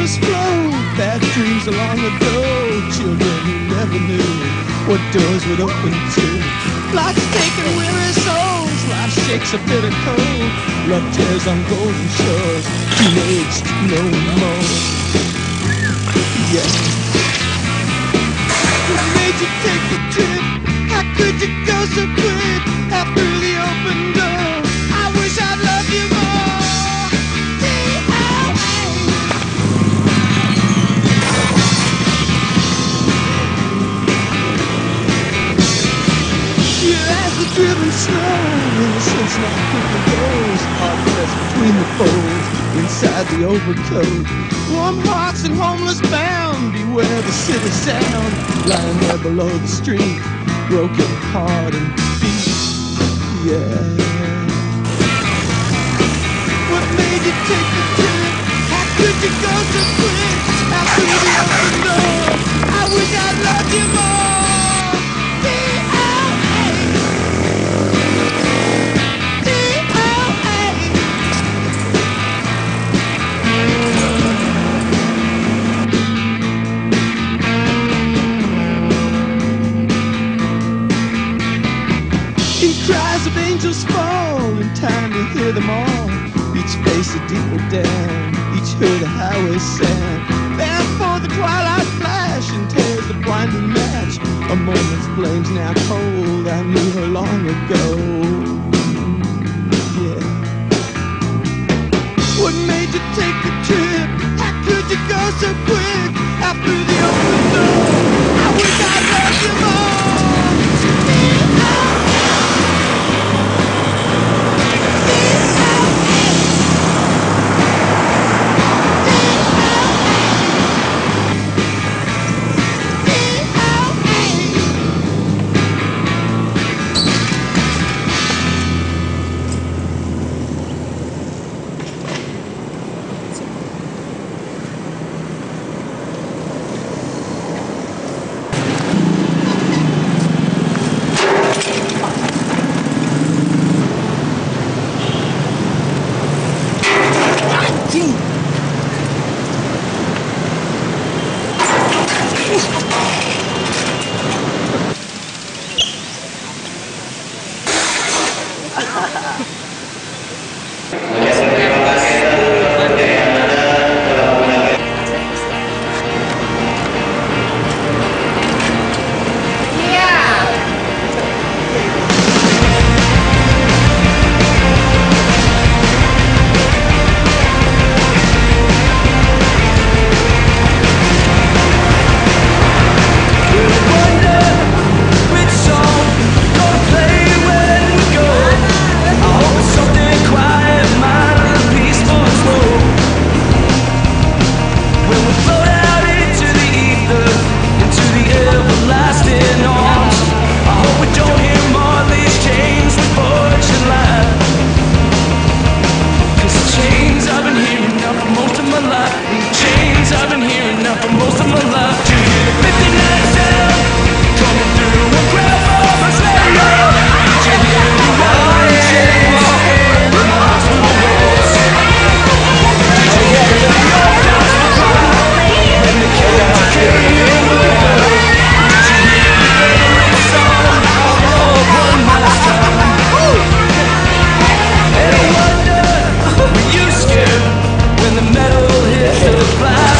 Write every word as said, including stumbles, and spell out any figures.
rivers flow, bad dreams along the door. Children who never knew what doors would open to. Life's taking weary souls, life shakes a bitter cold. Love tears on golden shores, teenaged no more. Yeah. What made you take the trip? How could you go so quick out through the open door? I wish I'd love you more. Driven snow, innocence not quickly goes. Heart pressed between the folds, inside the overcoat. Warm hearts and homeless bound, beware the city sound. Lying there below the street, broken heart and feet. Yeah. What made you take the trip? How could you go so quick out through the open door? I wish I'd loved you more. Cries of angels fall in time to hear them all. Each face a deeper down, each hood a highway sound. Bound for the twilight flash and tears the blinding match. A moment's flames now cold, I knew her long ago. Yeah. What made you take the trip? How could you go so quick out through the open door? I wish I loved you more. When the metal hits the fly